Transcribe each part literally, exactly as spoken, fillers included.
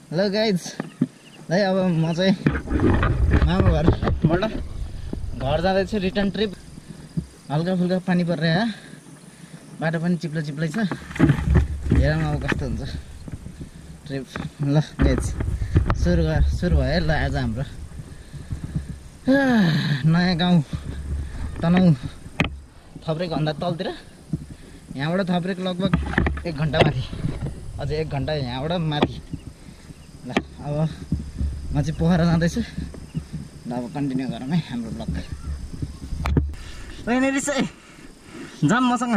Hello guys है अब म चाहिँ मामा घर बल्ल घर जाँदैछु रिटर्न ट्रिप। हल्का फुल्का पानी परिरहेको बाटो पनि चिप्लो चिप्लै छ। हेरौँ अब कस्तो हुन्छ ट्रिप। ल गाइज सुरु सुरु भयो ल आज हाम्रो नयाँ गाउँ तनहुँ थप्रेको भन्दा तलतिर। यहाँबाट थप्रेको लगभग एक घन्टा माथि, अझै एक घन्टा यहाँबाट माथि। ल अब म चाहिँ पोखरा जाँदैछु। ल अब कन्टिन्यू गरौँ है हाम्रो ब्लग। ओइ निरिस जाम मसँग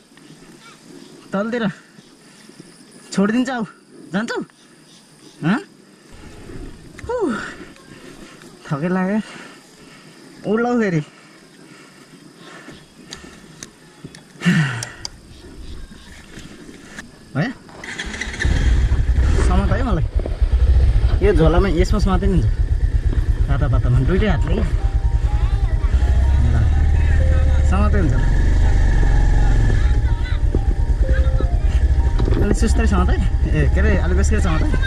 तलतिर छोडिदिन्छ। आऊ जान्छौ? थकै लाग्यो उड्लाउ फेरि। भयो समात है मलाई यो झोलामा यसमा समातै हुन्छ पाता पातामा दुइटै हातले कि ल समातै हुन्छ। अलिक सुस्तै समात है ए के अरे अलिक बेसी समात है।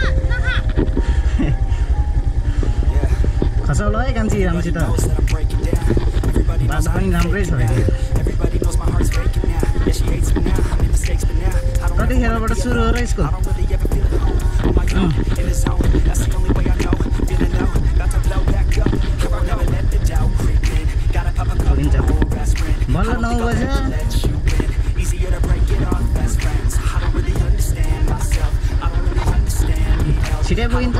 खसाउला है कान्छी राम्रोसित बाटो पनि राम्रै छ। कतिखेरबाट सुरु हो र स्कुल? बल्ल नौ बजे छिटै पुगिन्छ।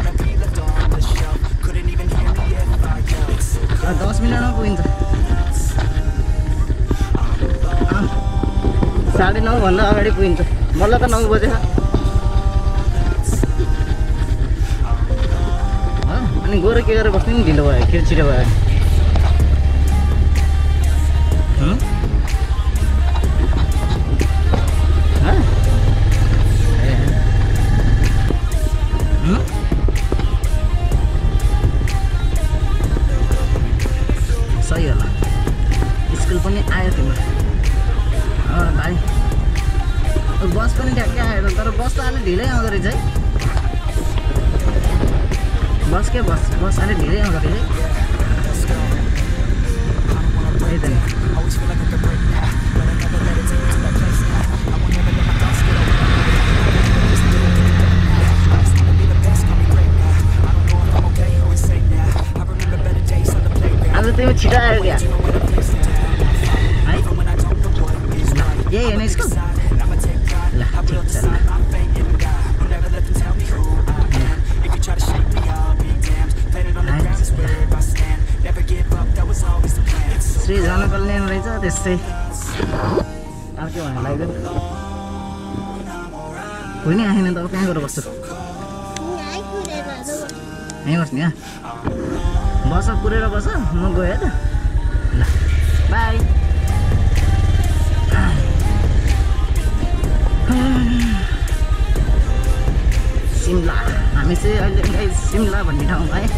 दस मिनटमा पुगिन्छ। साढे नौ भन्दा अगाडि पुगिन्छ। बल्ल त नौ बजे अनि गएर के गरेर बस्ने नि ढिलो भयो कि छिटो भयो। सही होला स्कुल पनि आयो तिम्रो भाइ। बस पनि ठ्याक्कै आयो तर बस त अलिक ढिलै आउँदो रहेछ है। बस के बस बस अलिक ढिलै आउँदो रहेछ है। त्यही त नि आज तिमी छिटो आयो क्या है? यही होइन स्कुल? ल ठिक छ। श्री जनकल्याण रहेछ त्यस्तै। अब के भन्नु लाग्दैन होइन आएन त अब कहाँ गएर बस्छु? यहीँ बस्ने क्या? बस पुरेर बस म गएँ त। ल बाई। सिमला हामी चाहिँ अहिले सिमला भन्ने ठाउँमा है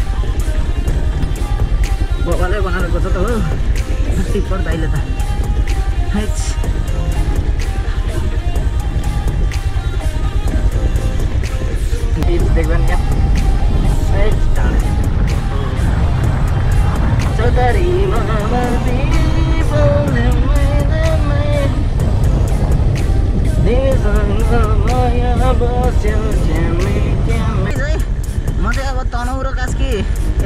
बबाले बनाएर गएको त हो टिप्पर दाइले त हैट। देख्दैन क्या म चाहिँ अब तनहुँ र कास्की ए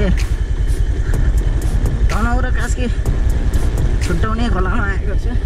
तनहुँ र कास्की छुट्याउने खोलामा आएको छु।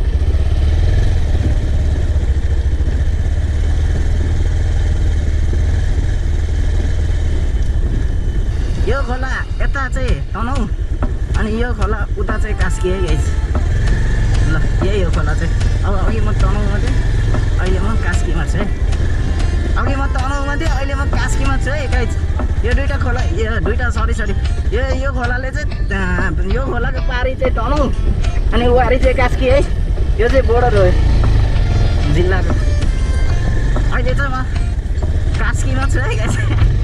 यो खोला यता चाहिँ तनहुँ अनि यो खोला उता चाहिँ कास्की है गाइस। ल यही हो खोला चाहिँ। अब अघि म तनहुँमा थिएँ अहिले म कास्कीमा छु है। अघि म तनहुँमा थिएँ अहिले म कास्कीमा छु है गाइस। यो दुइटा खोला यो दुइटा सरी सरी यो यो खोलाले चाहिँ यो खोलाको पारी चाहिँ तनहुँ अनि वारी चाहिँ कास्की है। यो चाहिँ बोर्डर हो जिल्लाको। अहिले चाहिँ म कास्कीमा छु है गाइस।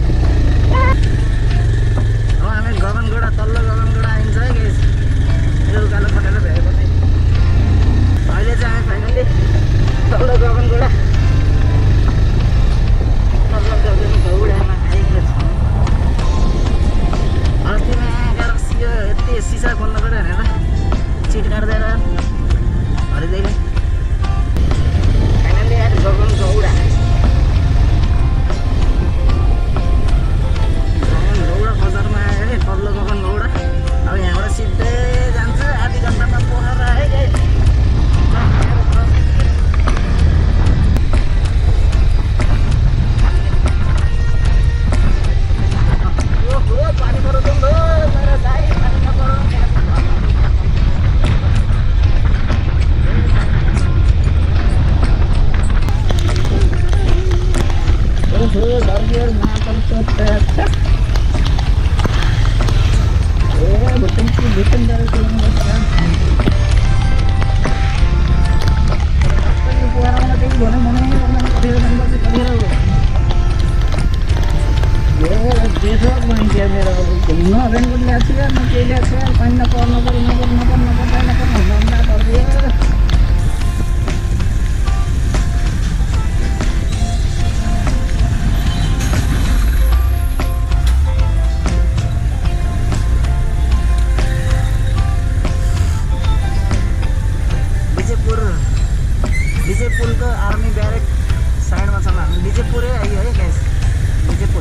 अब हामी गगनगोडा तल्लो गगनगोडा आइन्छ है गाइस। यो उकालो पटेर भ्याएको चाहिँ अहिले चाहिँ हामी फाइनली तल्लो गगनगोडा तल्लो गगनगोडामा आइ biar motor cepat. Eh, betul sih, betul dari sini kan. Tapi orang nanti gimana mana orang dia nambah kita dia. Ya, besok main dia mera. Kelima orang pun lihat sih, nanti lihat sih, panen apa, apa, apa, apa, apa, apa, apa, apa, apa, apa, विजयपुरको army barrack साइडमा छौँ हामी। विजयपुरै आइयो है guys, Vijaypur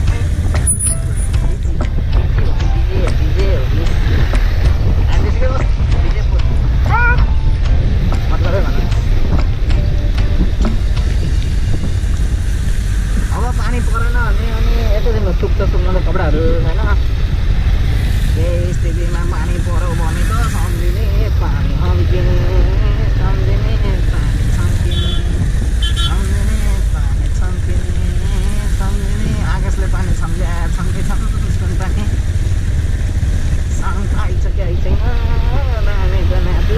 Vijaypur मतलबै भन। अब पानी परेन भने अनि यता दिन सुक्छ सुक्न त कपडाहरू होइन। यही स्थितिमा पानी पऱ्यो भने त सम्झिने पानी सम्झिने सम्झिने आकाशले पानी सम्झ्या सम्झे छन् पानी साङ्ग आइसक्यो आइसैन नानीको नाति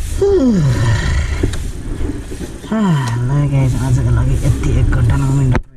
ल गाइस आजको लागि यति एक घन्टा नौ मिनट